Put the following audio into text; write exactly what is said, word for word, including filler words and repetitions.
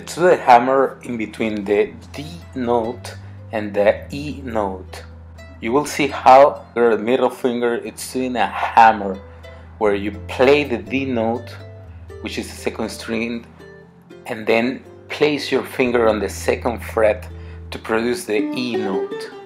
Let's do the hammer in between the D note and the E note. You will see how your middle finger it's doing a hammer, where you play the D note, which is the second string, and then place your finger on the second fret to produce the E note.